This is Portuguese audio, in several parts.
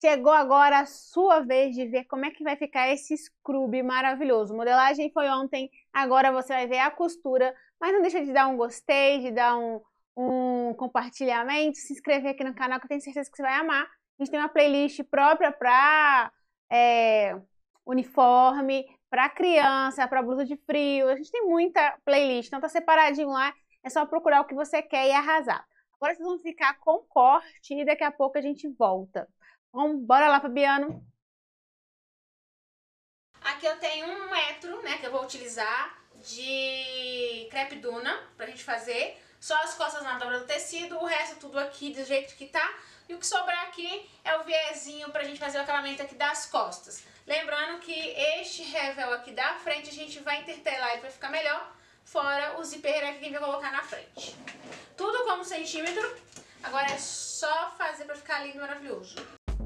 chegou agora a sua vez de ver como é que vai ficar esse scrub maravilhoso. A modelagem foi ontem, agora você vai ver a costura, mas não deixa de dar um gostei, de dar um compartilhamento, se inscrever aqui no canal que eu tenho certeza que você vai amar. A gente tem uma playlist própria para uniforme, para criança, para blusa de frio, a gente tem muita playlist, então tá separadinho lá, é só procurar o que você quer e arrasar. Agora vocês vão ficar com corte e daqui a pouco a gente volta. Então, bora lá, Fabiano. Aqui eu tenho 1 metro, né, que eu vou utilizar de crepe duna pra gente fazer. Só as costas na dobra do tecido, o resto tudo aqui do jeito que tá. E o que sobrar aqui é o viezinho pra gente fazer o acabamento aqui das costas. Lembrando que este revel aqui da frente a gente vai intertelar ele pra ficar melhor. Fora o zíper aqui que a gente vai colocar na frente. Tudo como centímetro. Agora é só fazer pra ficar lindo e maravilhoso.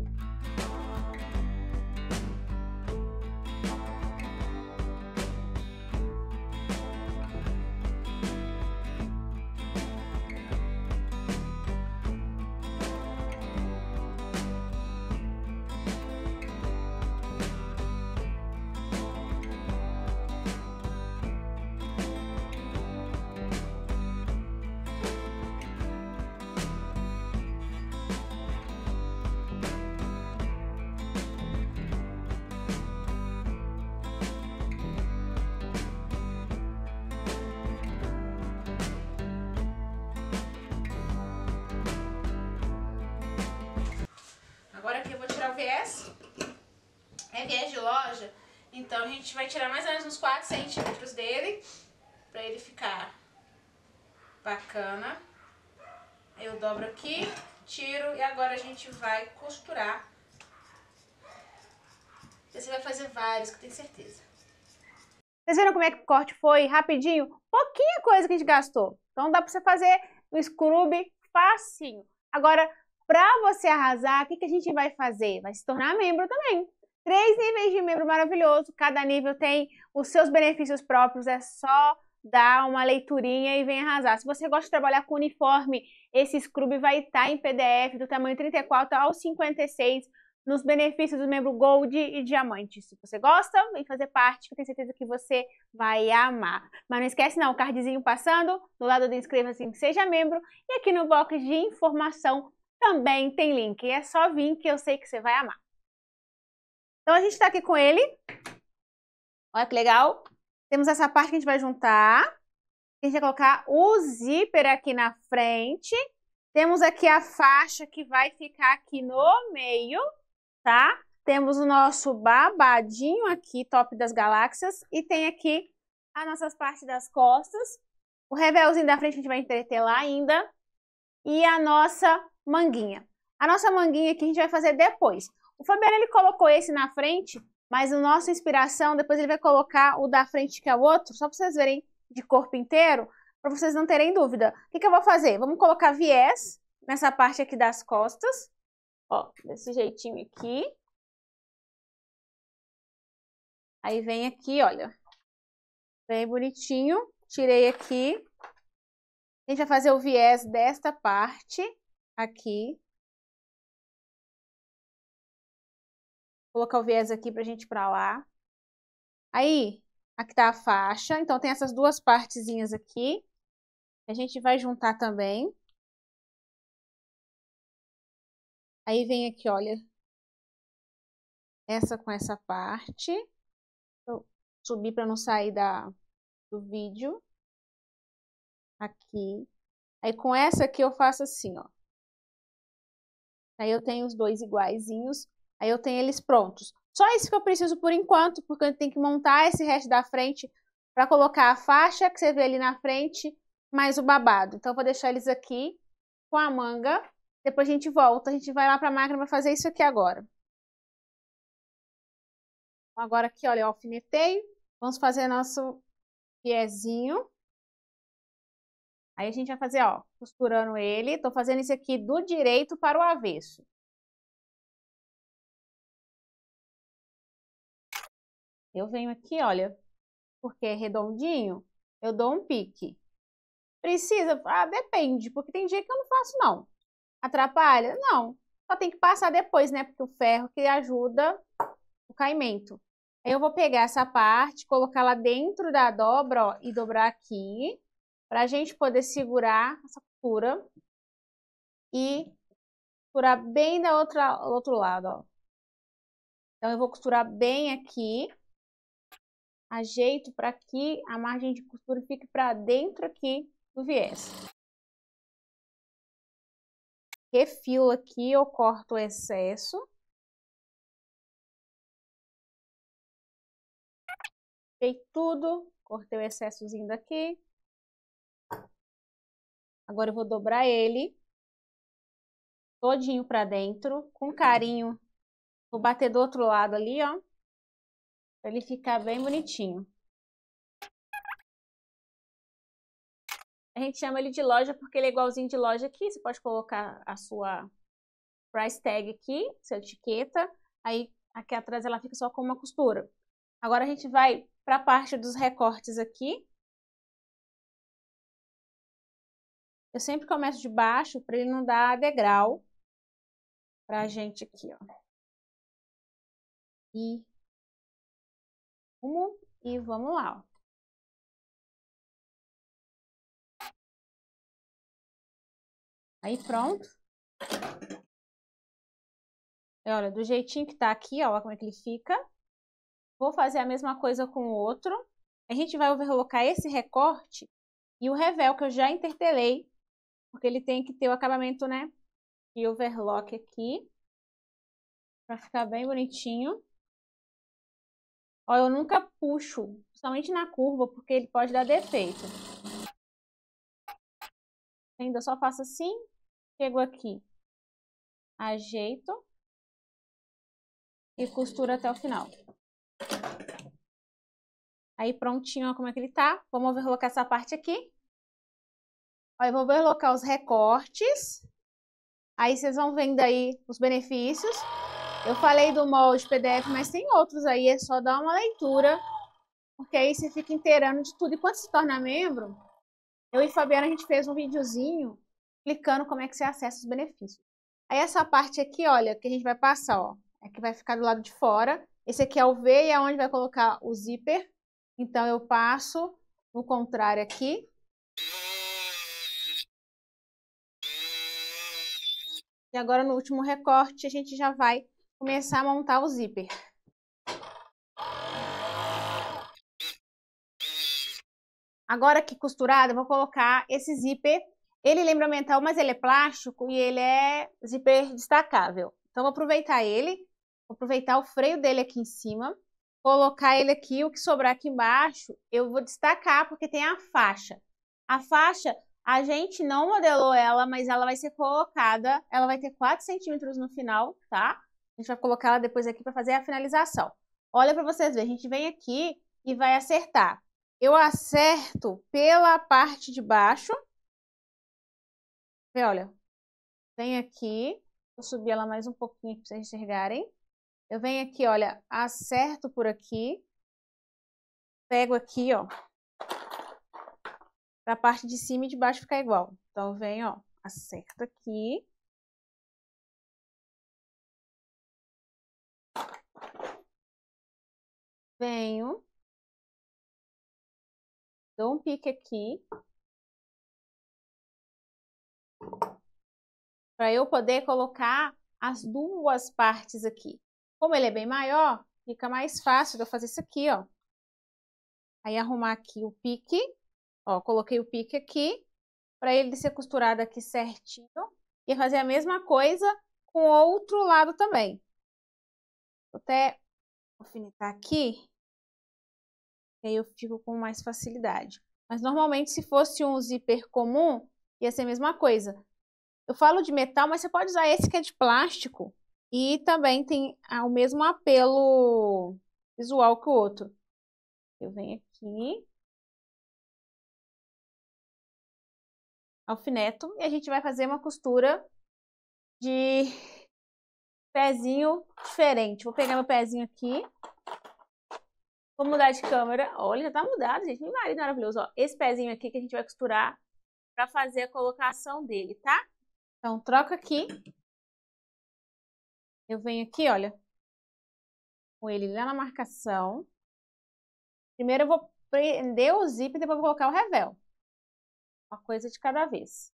Agora aqui eu vou tirar o viés. É viés de loja, então a gente vai tirar mais ou menos uns 4 centímetros dele, pra ele ficar bacana. Eu dobro aqui, tiro e agora a gente vai costurar. Você vai fazer vários, que eu tenho certeza. Vocês viram como é que o corte foi rapidinho? Pouquinha coisa que a gente gastou. Então dá pra você fazer o scrub facinho. Agora, pra você arrasar, o que a gente vai fazer? Vai se tornar membro também. 3 níveis de membro maravilhoso. Cada nível tem os seus benefícios próprios. É só dar uma leiturinha e vem arrasar. Se você gosta de trabalhar com uniforme, esse scrub vai estar em PDF do tamanho 34 ao 56 nos benefícios do membro Gold e Diamante. Se você gosta, vem fazer parte, que eu tenho certeza que você vai amar. Mas não esquece não, o cardzinho passando, do lado do inscreva-se, seja membro, e aqui no box de informação também tem link. É só vir que eu sei que você vai amar. Então a gente tá aqui com ele. Olha que legal. Temos essa parte que a gente vai juntar. A gente vai colocar o zíper aqui na frente. Temos aqui a faixa que vai ficar aqui no meio, tá? Temos o nosso babadinho aqui, top das galáxias. E tem aqui as nossas partes das costas. O revelzinho da frente a gente vai entreter lá ainda. E a nossa manguinha. A nossa manguinha aqui a gente vai fazer depois. O Fabiano, ele colocou esse na frente, mas o nosso inspiração, depois ele vai colocar o da frente, que é o outro, só para vocês verem de corpo inteiro, para vocês não terem dúvida. O que eu vou fazer? Vamos colocar viés nessa parte aqui das costas. Ó, desse jeitinho aqui. Aí vem aqui, olha. Bem bonitinho. Tirei aqui. A gente vai fazer o viés desta parte aqui. Vou colocar o viés aqui pra gente ir pra lá. Aí, aqui tá a faixa. Então, tem essas duas partezinhas aqui. A gente vai juntar também. Aí vem aqui, olha. Essa com essa parte. Vou subir pra não sair do vídeo. Aqui. Aí, com essa aqui eu faço assim, ó. Aí eu tenho os dois iguaizinhos. Aí eu tenho eles prontos. Só isso que eu preciso por enquanto, porque eu tenho que montar esse resto da frente para colocar a faixa que você vê ali na frente, mais o babado. Então eu vou deixar eles aqui com a manga. Depois a gente volta, a gente vai lá para a máquina para fazer isso aqui agora. Agora aqui, olha, eu alfinetei. Vamos fazer nosso viezinho. Aí a gente vai fazer, ó, costurando ele. Tô fazendo isso aqui do direito para o avesso. Eu venho aqui, olha, porque é redondinho, eu dou um pique. Precisa? Ah, depende, porque tem dia que eu não faço, não. Atrapalha? Não. Só tem que passar depois, né? Porque o ferro que ajuda o caimento. Aí eu vou pegar essa parte, colocar lá dentro da dobra, ó, e dobrar aqui, pra gente poder segurar essa costura e costurar bem do outro lado, ó. Então, eu vou costurar bem aqui, ajeito para que a margem de costura fique para dentro aqui do viés. Refilo aqui, eu corto o excesso. Fiz tudo, cortei o excessozinho daqui. Agora eu vou dobrar ele todinho para dentro, com carinho. Vou bater do outro lado ali, ó, para ele ficar bem bonitinho. A gente chama ele de loja porque ele é igualzinho de loja aqui. Você pode colocar a sua price tag aqui, sua etiqueta. Aí aqui atrás ela fica só com uma costura. Agora a gente vai para a parte dos recortes aqui. Eu sempre começo de baixo para ele não dar degrau pra gente aqui, ó. E vamos lá, ó. Aí pronto. E olha, do jeitinho que tá aqui, ó, como é que ele fica. Vou fazer a mesma coisa com o outro. A gente vai overlocar esse recorte e o revel que eu já intertelei, porque ele tem que ter o acabamento, né, de overlock aqui, pra ficar bem bonitinho. Ó, eu nunca puxo, principalmente na curva, porque ele pode dar defeito. Ainda só faço assim, chego aqui, ajeito e costuro até o final. Aí prontinho, ó, como é que ele tá. Vamos overlocar essa parte aqui. Ó, eu vou overlocar os recortes. Aí vocês vão vendo aí os benefícios. Eu falei do molde PDF, mas tem outros aí, é só dar uma leitura, porque aí você fica inteirando de tudo. E quando se torna membro, eu e Fabiana, a gente fez um videozinho explicando como é que você acessa os benefícios. Aí essa parte aqui, olha, que a gente vai passar, ó, é que vai ficar do lado de fora. Esse aqui é o V e é onde vai colocar o zíper. Então eu passo no contrário aqui. E agora no último recorte a gente já vai começar a montar o zíper. Agora aqui costurado, eu vou colocar esse zíper. Ele lembra metal, mas ele é plástico e ele é zíper destacável. Então vou aproveitar ele, vou aproveitar o freio dele aqui em cima, colocar ele aqui, o que sobrar aqui embaixo, eu vou destacar porque tem a faixa. A faixa, a gente não modelou ela, mas ela vai ser colocada, ela vai ter 4 centímetros no final, tá? A gente vai colocar ela depois aqui para fazer a finalização. Olha para vocês verem, a gente vem aqui e vai acertar. Eu acerto pela parte de baixo. Vê, olha, vem aqui, vou subir ela mais um pouquinho para vocês enxergarem. Eu venho aqui, olha, acerto por aqui, pego aqui, ó, para a parte de cima e de baixo ficar igual. Então, venho, ó, acerto aqui. Venho, dou um pique aqui. Para eu poder colocar as duas partes aqui. Como ele é bem maior, fica mais fácil de eu fazer isso aqui, ó. Aí arrumar aqui o pique, ó, coloquei o pique aqui, para ele ser costurado aqui certinho. E fazer a mesma coisa com o outro lado também. Vou até alfinetar aqui, que aí eu fico com mais facilidade. Mas normalmente se fosse um zíper comum, ia ser a mesma coisa. Eu falo de metal, mas você pode usar esse que é de plástico. E também tem o mesmo apelo visual que o outro. Eu venho aqui, alfineto, e a gente vai fazer uma costura de pezinho diferente. Vou pegar meu pezinho aqui. Vou mudar de câmera. Olha, já tá mudado, gente. Meu marido maravilhoso. Ó, esse pezinho aqui que a gente vai costurar para fazer a colocação dele, tá? Então, troca aqui. eu venho aqui, olha, com ele lá na marcação. Primeiro eu vou prender o zíper e depois vou colocar o revel. Uma coisa de cada vez.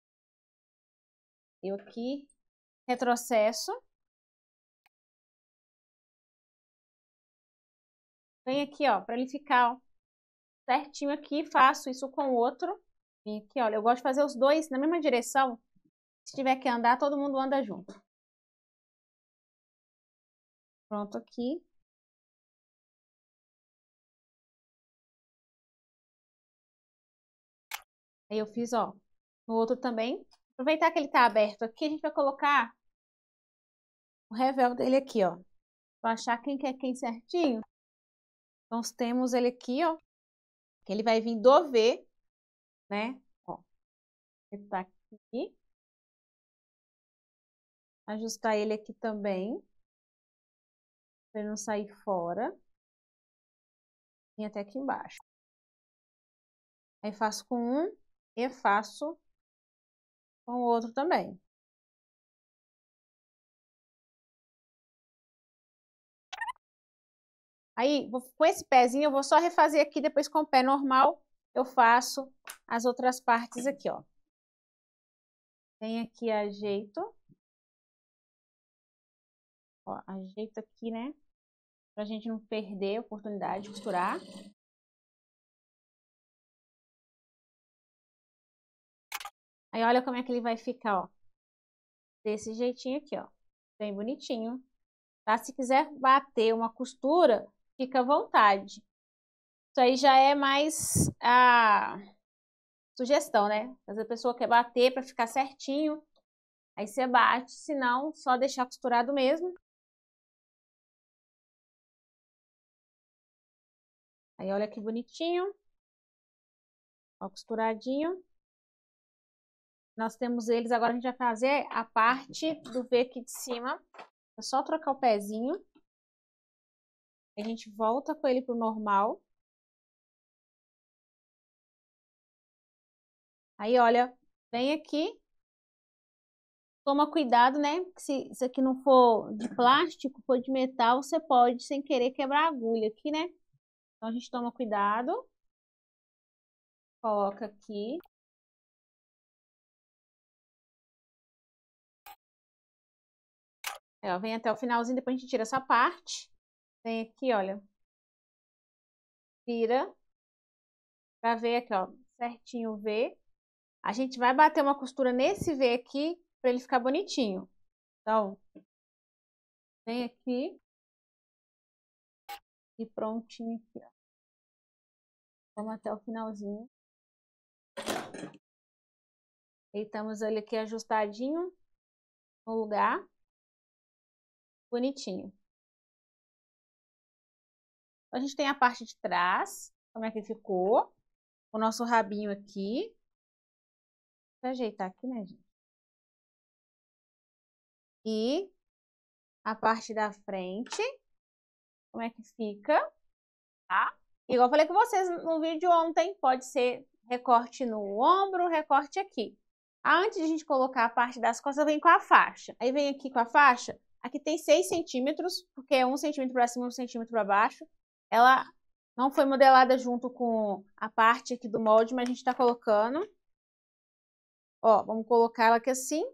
Eu aqui retrocesso. Venho aqui, ó, para ele ficar, ó, certinho aqui, faço isso com o outro. Vem aqui, olha, eu gosto de fazer os dois na mesma direção. Se tiver que andar, todo mundo anda junto. Pronto aqui. Aí eu fiz, ó, no outro também. Aproveitar que ele tá aberto aqui, a gente vai colocar o revel dele aqui, ó. Pra achar quem quer quem certinho. Então, temos ele aqui, ó. Que ele vai vir do V, né? Ó. Ele tá aqui. Ajustar ele aqui também. Pra ele não sair fora. Vem até aqui embaixo. Aí faço com um e faço com o outro também. Aí, com esse pezinho, eu vou só refazer aqui, depois com o pé normal, eu faço as outras partes aqui, ó. Vem aqui, ajeito. Ó, ajeito aqui, né? Pra gente não perder a oportunidade de costurar. Aí, olha como é que ele vai ficar, ó. Desse jeitinho aqui, ó. Bem bonitinho. Tá? Se quiser bater uma costura, fica à vontade. Isso aí já é mais a sugestão, né? Às vezes a pessoa quer bater para ficar certinho. Aí você bate, se não, só deixar costurado mesmo. Aí olha que bonitinho. Ó, costuradinho. Nós temos eles, agora a gente vai fazer a parte do V aqui de cima. É só trocar o pezinho. A gente volta com ele pro normal. Aí, olha, vem aqui. Toma cuidado, né? Se isso aqui não for de plástico, for de metal, você pode, sem querer, quebrar a agulha aqui, né? Então, a gente toma cuidado. Coloca aqui. Aí, ó, vem até o finalzinho, depois a gente tira essa parte. Vem aqui, olha. Tira. Pra ver aqui, ó, certinho o V. A gente vai bater uma costura nesse V aqui, pra ele ficar bonitinho. Então, vem aqui. E prontinho aqui, ó. Vamos até o finalzinho. Deitamos ele aqui ajustadinho no lugar. Bonitinho. A gente tem a parte de trás. Como é que ficou? O nosso rabinho aqui. Vou ajeitar aqui, né, gente? E a parte da frente. Como é que fica? Tá? Igual eu falei com vocês no vídeo ontem, pode ser recorte no ombro, recorte aqui. Antes de a gente colocar a parte das costas, vem com a faixa. Aí vem aqui com a faixa. Aqui tem 6 centímetros, porque é 1 centímetro para cima e 1 centímetro para baixo. Ela não foi modelada junto com a parte aqui do molde, mas a gente está colocando. Ó, vamos colocar ela aqui assim,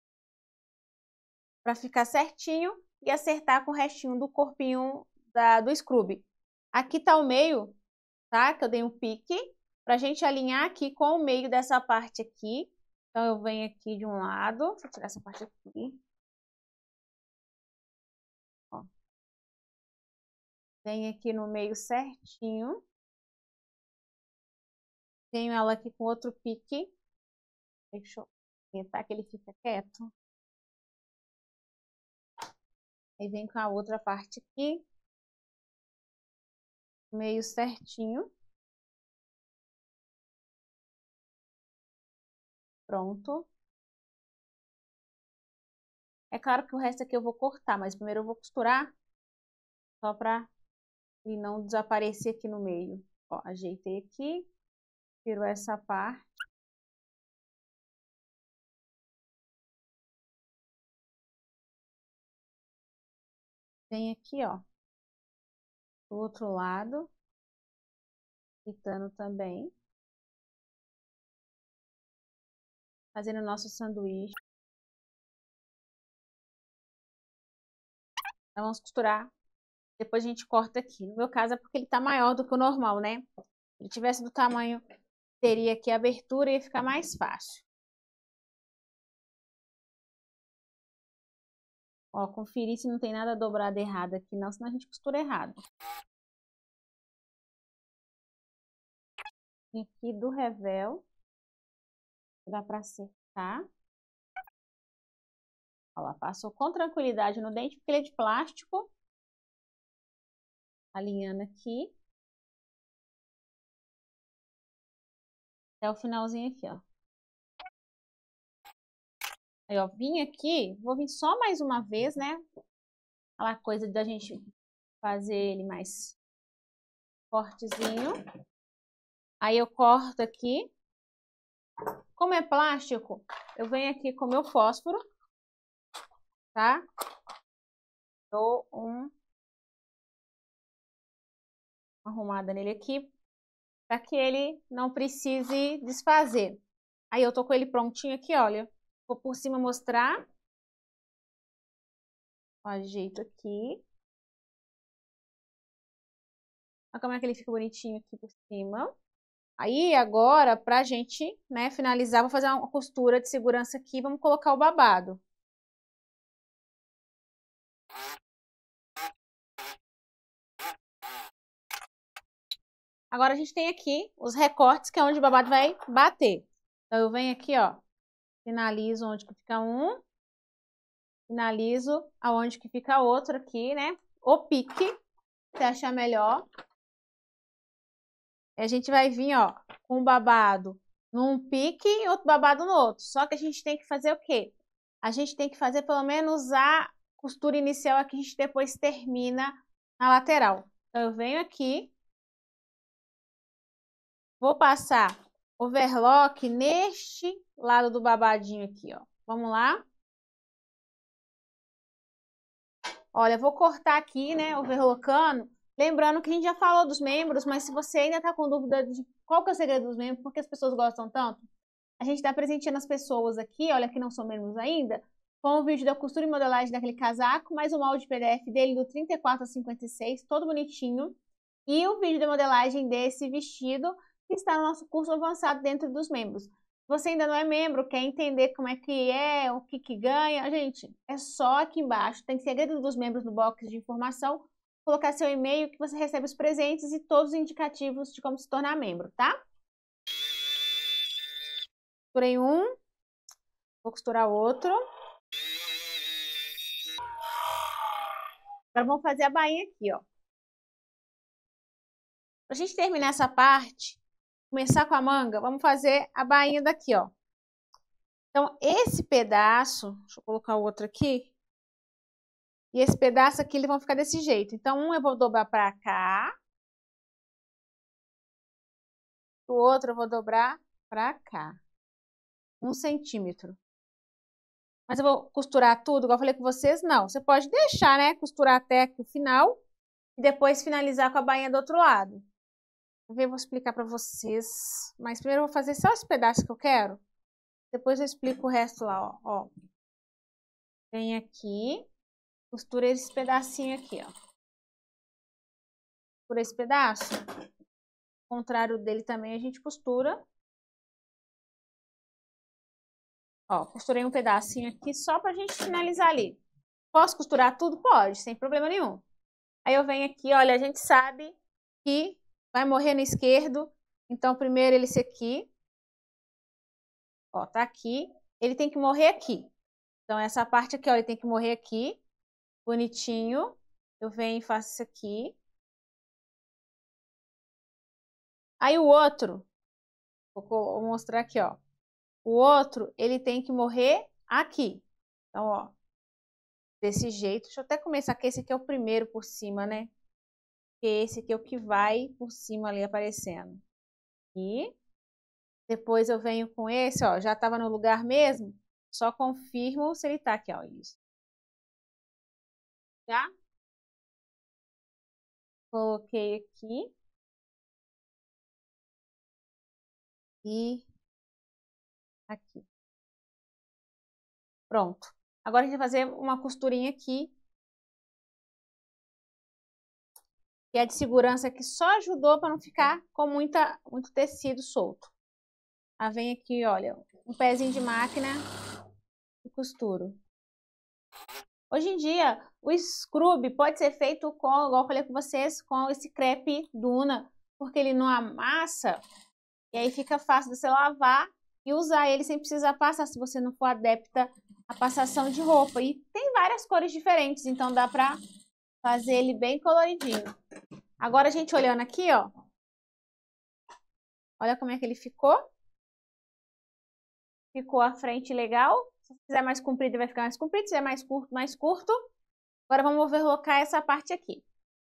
para ficar certinho e acertar com o restinho do corpinho do scrub. Aqui tá o meio, tá? Que eu dei um pique, pra gente alinhar aqui com o meio dessa parte aqui. Então, eu venho aqui de um lado, vou tirar essa parte aqui. Ó. Venho aqui no meio certinho. Tenho ela aqui com outro pique. Deixa eu tentar que ele fica quieto. Aí vem com a outra parte aqui. Meio certinho. Pronto. É claro que o resto aqui eu vou cortar, mas primeiro eu vou costurar. Só pra ele não desaparecer aqui no meio. Ó, ajeitei aqui. Tiro essa parte. Vem aqui, ó, do outro lado, fritando também. Fazendo o nosso sanduíche. Então, vamos costurar. Depois a gente corta aqui. No meu caso é porque ele tá maior do que o normal, né? Se ele tivesse do tamanho, teria aqui a abertura e ia ficar mais fácil. Ó, conferir se não tem nada dobrado errado aqui, não, senão a gente costura errado. E aqui do revel, dá pra acertar. Ó lá, passou com tranquilidade no dente, porque ele é de plástico. Alinhando aqui. Até o finalzinho aqui, ó. Aí, ó, vim aqui, vou vir só mais uma vez, né? Aquela coisa da gente fazer ele mais fortezinho. Aí eu corto aqui. Como é plástico, eu venho aqui com o meu fósforo, tá? Dou uma arrumada nele aqui, para que ele não precise desfazer. Aí eu tô com ele prontinho aqui, olha. Vou por cima mostrar. Ajeito aqui. Olha como é que ele fica bonitinho aqui por cima. Aí agora, pra gente, né, finalizar, vou fazer uma costura de segurança aqui. Vamos colocar o babado. Agora a gente tem aqui os recortes, que é onde o babado vai bater. Então eu venho aqui, ó, finalizo onde que fica um, finalizo aonde que fica outro aqui, né? O pique, se achar melhor. E a gente vai vir, ó, com o babado num pique e outro babado no outro. Só que a gente tem que fazer o quê? A gente tem que fazer pelo menos a costura inicial aqui, a gente depois termina na lateral. Então eu venho aqui, vou passar overlock neste lado do babadinho aqui, ó. Vamos lá. Olha, vou cortar aqui, né, overlockando. Lembrando que a gente já falou dos membros, mas se você ainda tá com dúvida de qual que é o segredo dos membros, por que as pessoas gostam tanto, a gente tá presenteando as pessoas aqui, olha, que não são membros ainda, com o vídeo da costura e modelagem daquele casaco, mais o molde PDF dele do 34 a 56, todo bonitinho. E o vídeo da modelagem desse vestido, que está no nosso curso avançado dentro dos membros. Se você ainda não é membro, quer entender como é, o que ganha, gente, é só aqui embaixo, tem segredo dos membros no box de informação, colocar seu e-mail que você recebe os presentes e todos os indicativos de como se tornar membro, tá? Costurei um, vou costurar outro. Agora vamos fazer a bainha aqui, ó. Pra gente terminar essa parte, começar com a manga, vamos fazer a bainha daqui, ó. Então, esse pedaço, deixa eu colocar o outro aqui. E esse pedaço aqui, eles vão ficar desse jeito. Então, um eu vou dobrar pra cá. O outro eu vou dobrar pra cá. 1 centímetro. Mas eu vou costurar tudo, igual eu falei com vocês, não. Você pode deixar, né, costurar até aqui o final. E depois finalizar com a bainha do outro lado. Eu vou explicar pra vocês. Mas primeiro eu vou fazer só esse pedaço que eu quero. Depois eu explico o resto lá, ó. Vem aqui. Costura esse pedacinho aqui, ó. Por esse pedaço. O contrário dele também a gente costura. Ó, costurei um pedacinho aqui só pra gente finalizar ali. Posso costurar tudo? Pode, sem problema nenhum. Aí eu venho aqui, olha, a gente sabe que vai morrer no esquerdo. Então, primeiro ele esse aqui. Ó, tá aqui. Ele tem que morrer aqui. Então, essa parte aqui, ó, ele tem que morrer aqui. Bonitinho. Eu venho e faço isso aqui. Aí o outro, vou mostrar aqui, ó. O outro, ele tem que morrer aqui. Então, ó, desse jeito. Deixa eu até começar, que esse aqui é o primeiro por cima, né? Porque esse aqui é o que vai por cima ali aparecendo. E depois eu venho com esse, ó, já tava no lugar mesmo. Só confirmo se ele tá aqui, ó, isso. Tá? Coloquei aqui. E aqui. Pronto. Agora a gente vai fazer uma costurinha aqui. Que é de segurança, que só ajudou para não ficar com muito tecido solto. Aí vem aqui, olha, um pezinho de máquina e costuro. Hoje em dia, o scrub pode ser feito com, igual eu falei com vocês, com esse crepe Duna, porque ele não amassa e aí fica fácil de você lavar e usar ele sem precisar passar, se você não for adepta à passação de roupa. E tem várias cores diferentes, então dá pra fazer ele bem coloridinho. Agora a gente olhando aqui, ó. Olha como é que ele ficou. Ficou a frente legal. Se quiser mais comprido, vai ficar mais comprido. Se quiser mais curto, mais curto. Agora vamos overlocar essa parte aqui.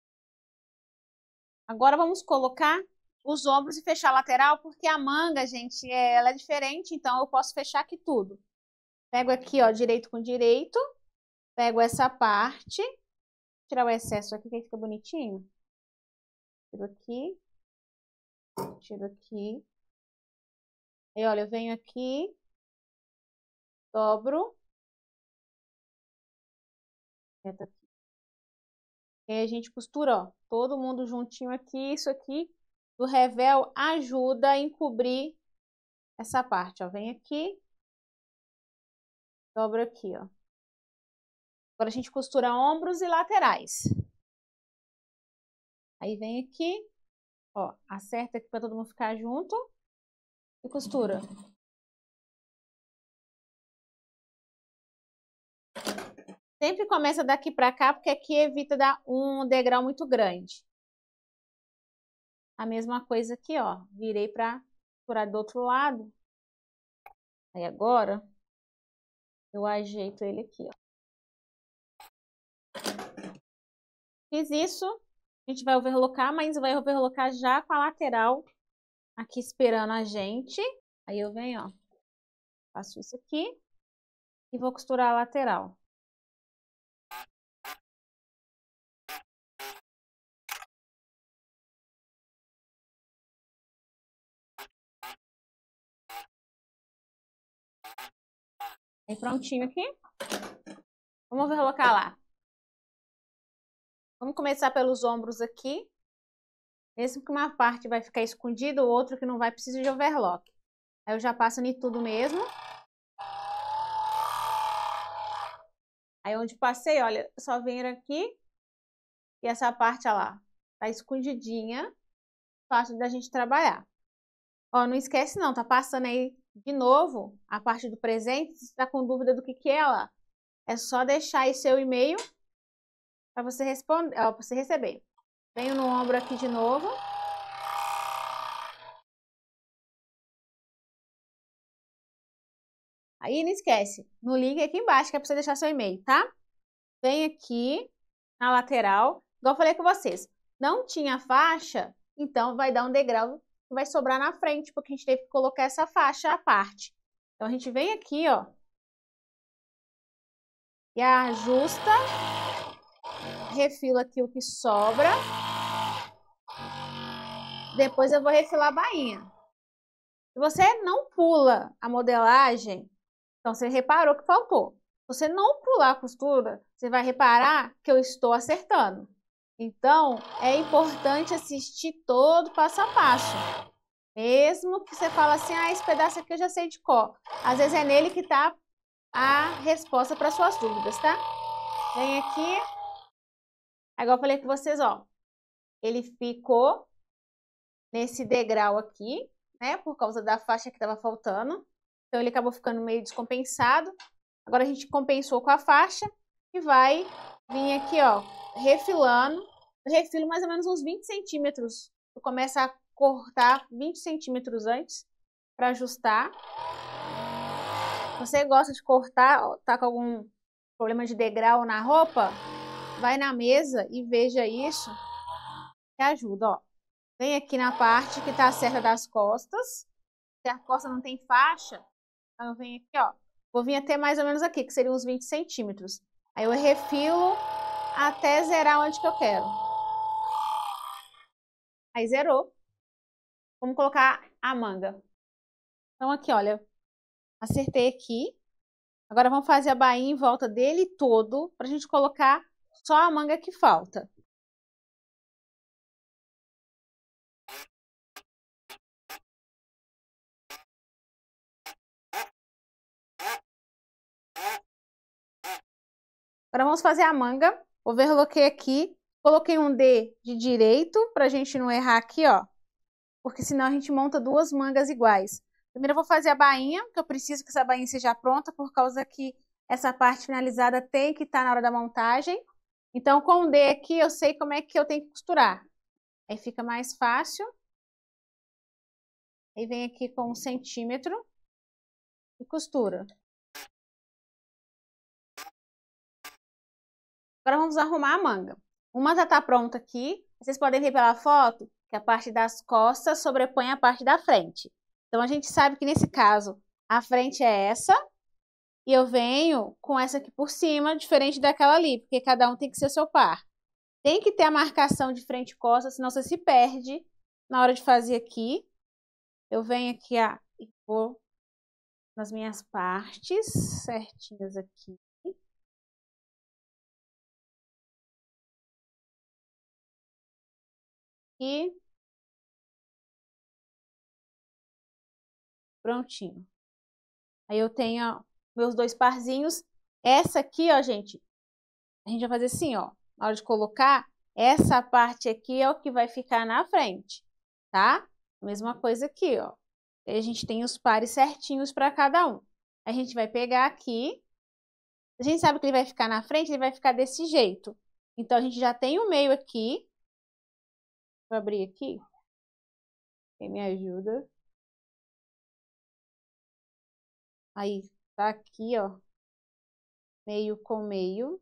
Agora vamos colocar os ombros e fechar a lateral, porque a manga, gente, ela é diferente, então eu posso fechar aqui tudo. Pego aqui, ó, direito com direito. Pego essa parte. Tirar o excesso aqui, que aí fica bonitinho. Tiro aqui. Tiro aqui. E olha, eu venho aqui. Dobro. Aqui. E aí a gente costura, ó, todo mundo juntinho aqui. Isso aqui do revel ajuda a encobrir essa parte, ó. Vem aqui. Dobra aqui, ó. Agora a gente costura ombros e laterais. Aí vem aqui, ó, acerta aqui para todo mundo ficar junto e costura. Sempre começa daqui para cá, porque aqui evita dar um degrau muito grande. A mesma coisa aqui, ó. Virei para costurar do outro lado. Aí agora, eu ajeito ele aqui, ó. Fiz isso. A gente vai overlocar, mas vai overlocar já com a lateral aqui esperando a gente. Aí eu venho, ó. Faço isso aqui. E vou costurar a lateral. Aí prontinho aqui. Vamos overlocar lá. Vamos começar pelos ombros aqui. Mesmo que uma parte vai ficar escondida, o outro que não vai precisar de overlock. Aí eu já passo em tudo mesmo. Aí onde passei, olha, só venho aqui. E essa parte, ó lá, tá escondidinha. Fácil da gente trabalhar. Ó, não esquece não, tá passando aí de novo a parte do presente. Se tá com dúvida do que é lá, é só deixar aí seu e-mail para você responder, ó, para você receber. Venho no ombro aqui de novo. Aí não esquece, no link aqui embaixo que é para você deixar seu e-mail, tá? Vem aqui na lateral, igual eu falei com vocês. Não tinha faixa, então vai dar um degrau que vai sobrar na frente, porque a gente teve que colocar essa faixa à parte. Então a gente vem aqui, ó, e ajusta, refilo aqui o que sobra. Depois eu vou refilar a bainha. Se você não pula a modelagem, então você reparou que faltou. Se você não pular a costura, você vai reparar que eu estou acertando. Então, é importante assistir todo passo a passo. Mesmo que você fale assim, ah, esse pedaço aqui eu já sei de cor. Às vezes é nele que está a resposta para suas dúvidas, tá? Vem aqui. Agora eu falei com vocês, ó. Ele ficou nesse degrau aqui, né? Por causa da faixa que estava faltando. Então, ele acabou ficando meio descompensado. Agora, a gente compensou com a faixa e vai vir aqui, ó, refilando. Eu refilo mais ou menos uns 20 centímetros. Eu começo a cortar 20 centímetros antes para ajustar. Se você gosta de cortar, tá com algum problema de degrau na roupa, vai na mesa e veja isso, que ajuda, ó. Vem aqui na parte que tá certa das costas. Se a costa não tem faixa, então eu venho aqui, ó. Vou vir até mais ou menos aqui, que seriam uns 20 centímetros. Aí eu refilo até zerar onde que eu quero. Aí zerou. Vamos colocar a manga. Então aqui, olha, acertei aqui. Agora vamos fazer a bainha em volta dele todo, pra gente colocar só a manga que falta. Agora vamos fazer a manga. Overloquei aqui. Coloquei um D de direito, pra gente não errar aqui, ó. Porque senão a gente monta duas mangas iguais. Primeiro eu vou fazer a bainha, que eu preciso que essa bainha seja pronta, por causa que essa parte finalizada tem que estar na hora da montagem. Então, com o D aqui, eu sei como é que eu tenho que costurar. Aí fica mais fácil. Aí vem aqui com 1 centímetro e costura. Agora vamos arrumar a manga. Uma já está pronta aqui. Vocês podem ver pela foto que a parte das costas sobrepõe a parte da frente. Então, a gente sabe que nesse caso, a frente é essa. E eu venho com essa aqui por cima, diferente daquela ali, porque cada um tem que ser seu par. Tem que ter a marcação de frente e costas, senão você se perde na hora de fazer aqui. Eu venho aqui, e vou nas minhas partes certinhas aqui. E prontinho. Aí eu tenho, ó, meus 2 parzinhos. Essa aqui, ó, gente, a gente vai fazer assim, ó. Na hora de colocar, essa parte aqui é o que vai ficar na frente, tá? Mesma coisa aqui, ó. Aí a gente tem os pares certinhos para cada um. A gente vai pegar aqui. A gente sabe que ele vai ficar na frente, ele vai ficar desse jeito. Então, a gente já tem o meio aqui. Vou abrir aqui. Quem me ajuda? Aí, tá aqui, ó. Meio com meio.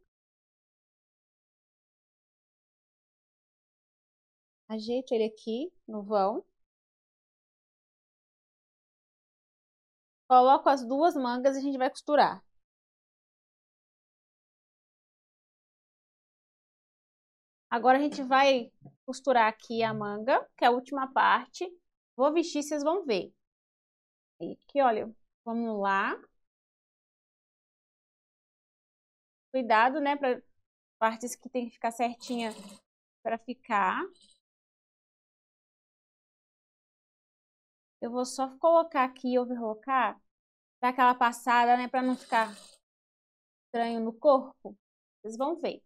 Ajeito ele aqui no vão. Coloco as 2 mangas e a gente vai costurar. Agora a gente vai costurar aqui a manga, que é a última parte. Vou vestir, vocês vão ver. E aqui, olha, vamos lá. Cuidado, né, para partes que tem que ficar certinha para ficar. Eu vou só colocar aqui e overlocar, dar aquela passada, né, para não ficar estranho no corpo. Vocês vão ver.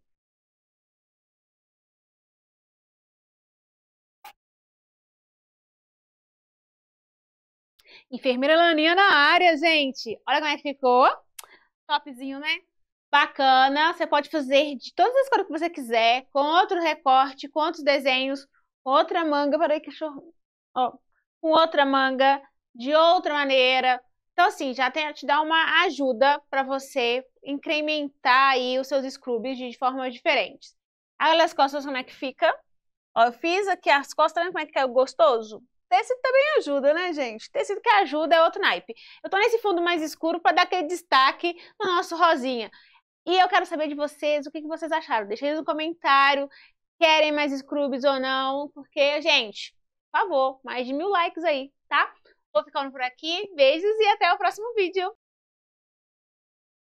Enfermeira Laninha na área, gente. Olha como é que ficou. Topzinho, né? Bacana. Você pode fazer de todas as cores que você quiser, com outro recorte, com outros desenhos, com outra manga. Peraí, cachorro. Ó, com outra manga, de outra maneira. Então, assim, já te dá uma ajuda para você incrementar aí os seus scrubs de formas diferentes. Olha as costas como é que fica. Ó, eu fiz aqui as costas, tá vendo como é que caiu gostoso? Tecido também ajuda, né, gente? Tecido que ajuda é outro naipe. Eu tô nesse fundo mais escuro para dar aquele destaque no nosso rosinha. E eu quero saber de vocês, o que vocês acharam. Deixa aí no comentário, querem mais scrubs ou não, porque, gente, por favor, mais de 1000 likes aí, tá? Vou ficando por aqui, beijos e até o próximo vídeo.